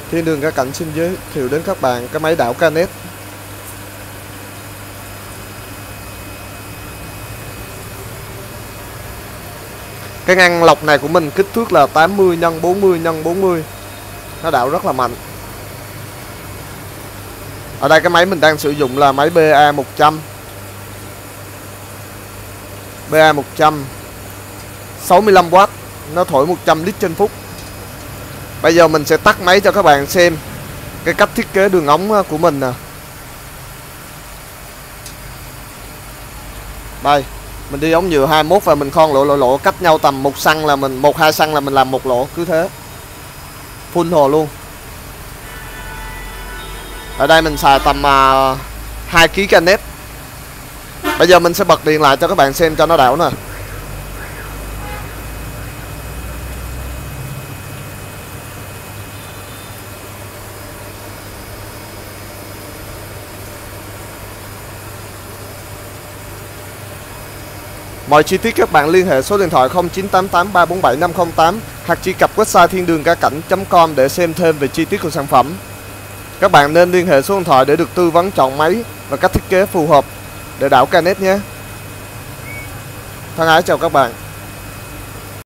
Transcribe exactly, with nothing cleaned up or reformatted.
Thiên Đường Ca Cảnh xin giới thiệu đến các bạn cái máy đảo Canet. Cái ngăn lọc này của mình kích thước là tám mươi nhân bốn mươi nhân bốn mươi. Nó đảo rất là mạnh. Ở đây cái máy mình đang sử dụng là máy bê a một trăm. bê a một trăm sáu mươi lăm oát, nó thổi một trăm lít trên phút. Bây giờ mình sẽ tắt máy cho các bạn xem cái cách thiết kế đường ống của mình nè. Đây, mình đi ống nhựa hai mươi mốt và mình khoan lỗ lỗ lỗ cách nhau tầm một xăng là mình một hai xăng là mình làm một lỗ, cứ thế. Full hồ luôn. Ở đây mình xài tầm uh, hai ki lô gam Canet. Bây giờ mình sẽ bật điện lại cho các bạn xem cho nó đảo nè. Mọi chi tiết các bạn liên hệ số điện thoại không chín tám tám ba bốn bảy năm không tám hoặc truy cập website thiên đường ca cảnh chấm com để xem thêm về chi tiết của sản phẩm. Các bạn nên liên hệ số điện thoại để được tư vấn chọn máy và cách thiết kế phù hợp để đảo Canet nhé. Thân ái chào các bạn.